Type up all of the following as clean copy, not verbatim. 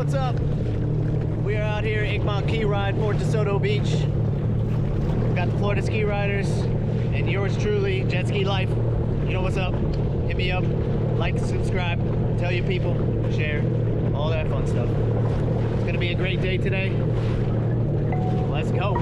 what's up? We are out here at Egmont Key Ride, Fort DeSoto Beach. We've got the Florida Ski Riders and yours truly, JetSkiLife. You know what's up? Hit me up, like, subscribe, tell your people, share, all that fun stuff. It's gonna be a great day today. Let's go.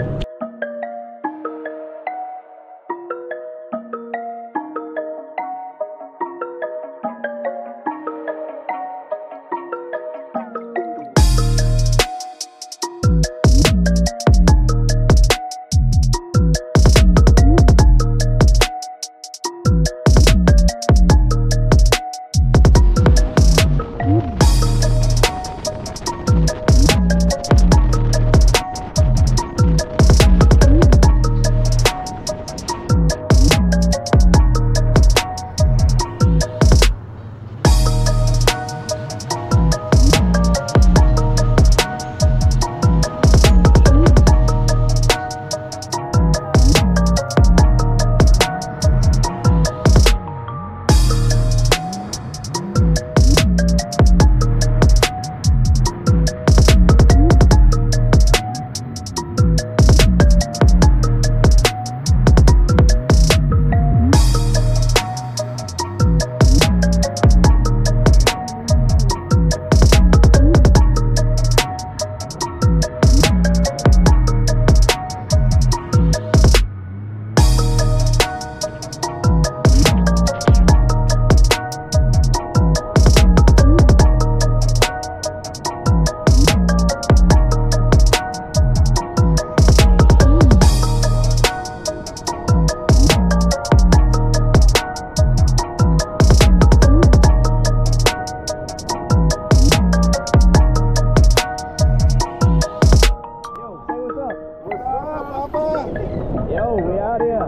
Yo, we out here.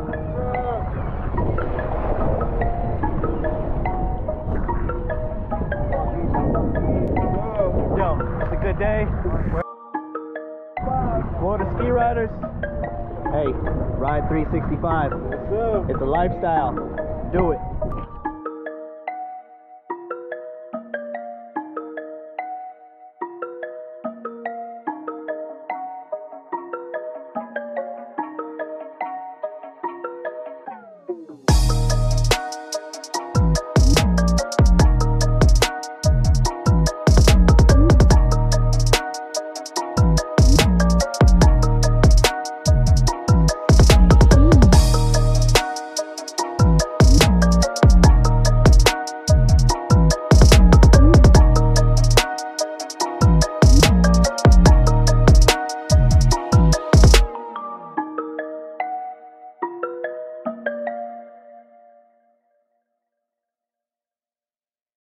Yo, it's a good day. Florida Ski Riders. Hey, ride 365. It's a lifestyle. Do it.